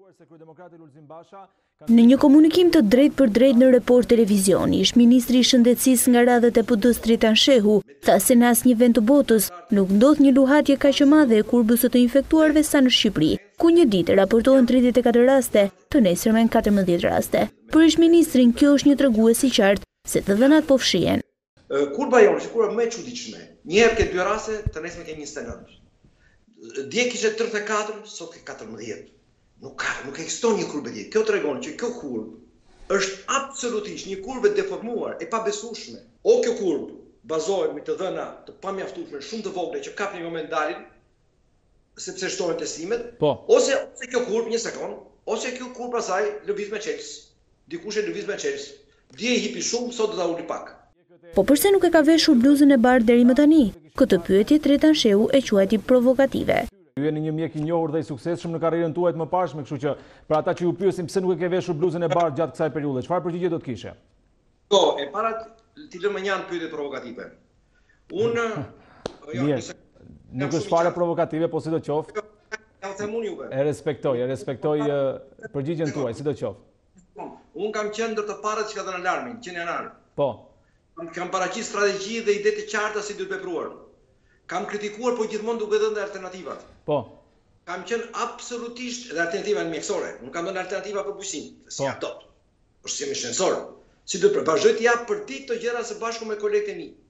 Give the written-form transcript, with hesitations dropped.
Në një komunikim të drejt për drejt në Report televizioni, ish-ministri i shëndetësisë nga radhët e PD-s Dritan Shehu tha se në asnjë vend të botës nuk ndodh një luhatje kaq e madhe e kurbës së të infektuarve sa në Shqipëri, ku një ditë raportohen 34 raste, të nesërmen 14 raste. Për ish-ministrin kjo është një tregues i qartë se të dhënat po fshihen. Kurba jonë është kurba më e çuditshme. Një herë ke 2 raste, të nesërmen ke 29. Dje kishte 34, sot ke 14. Nuk ekziston një kurbë tjetër. Kjo tregon që kjo kurbë është absolutisht një kurbë deformuar, e pabesueshme. O kjo kurbë bazohet me të dhëna të pamjaftueshme, shumë të vogla që kap një moment dalin, sepse shtohen testimet, ose kjo kurbë, një sekond, ose kjo kurbë pasaj lëviz me çelës. Dikush e lëviz me çelës. Dje i hipi shumë, sot do ta uli pak. Po përse nuk e ka veshur bluzën e bardhë deri më tani? Këtë pyetje Dritan Shehu e quajti provokative. Ju jeni një mjek i njohur dhe i suksesshëm në karrierën tuaj të mëparshme, kështu që për ata që ju pyesin pse nuk e ke veshur bluzën e bardhë gjatë kësaj periudhe, çfarë përgjigje do të kishe? Po, e para ti lëmë një anë pyetje provokative. Unë nuk është fare provokative, po sidoqoftë. Ja u them unë juve. E respektoj përgjigjen tuaj, sidoqoftë. Unë kam qenë ndër të parët që ka dhënë alarmin, që në janar. Po. Kam paraqit strategji dhe ide të qarta si duhet vepruar. Kam kritikuar, po gjithmonë duke dhënë alternativat. Po. Kam qenë absolutisht dhe alternativa në mjekësore. Nuk kam dhënë alternativa për bujqësinë, si jap dot. Është si më shënësor. Si do të vazhdoj të jap për ditë të gjëra së bashku me kolegët e mi.